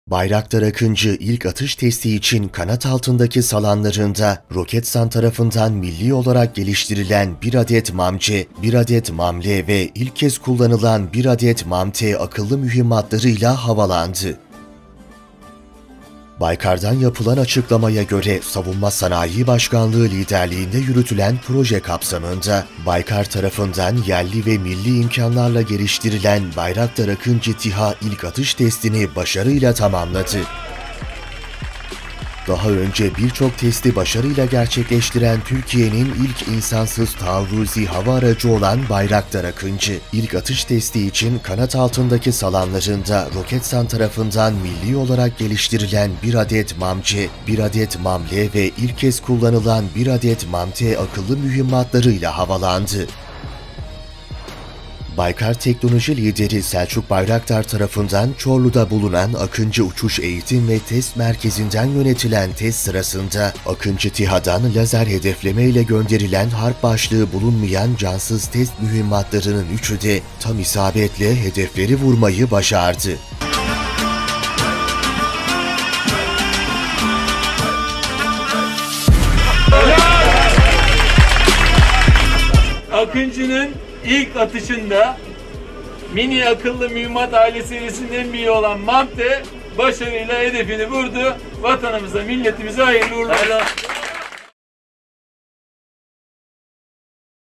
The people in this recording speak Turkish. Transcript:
Bayraktar Akıncı ilk atış testi için kanat altındaki salanlarında Roketsan tarafından milli olarak geliştirilen 1 adet MAMC, 1 adet MAMLE ve ilk kez kullanılan 1 adet MAMT akıllı mühimmatlarıyla havalandı. Baykar'dan yapılan açıklamaya göre Savunma Sanayi Başkanlığı liderliğinde yürütülen proje kapsamında Baykar tarafından yerli ve milli imkanlarla geliştirilen Bayraktar Akıncı TİHA ilk atış testini başarıyla tamamladı. Daha önce birçok testi başarıyla gerçekleştiren Türkiye'nin ilk insansız taarruzi hava aracı olan Bayraktar Akıncı, ilk atış testi için kanat altındaki salanlarında Roketsan tarafından milli olarak geliştirilen 1 adet MAMC, 1 adet MAMLE ve ilk kez kullanılan 1 adet MAMT akıllı mühimmatlarıyla havalandı. Baykar Teknoloji Lideri Selçuk Bayraktar tarafından Çorlu'da bulunan Akıncı Uçuş Eğitim ve Test Merkezi'nden yönetilen test sırasında Akıncı TİHA'dan lazer hedefleme ile gönderilen harp başlığı bulunmayan cansız test mühimmatlarının üçü de tam isabetle hedefleri vurmayı başardı. Akıncı'nın ilk atışında mini akıllı mühimmat aile serisinden biri olan MAMT başarıyla hedefini vurdu. Vatanımıza, milletimize hayırlı uğurlu olsun.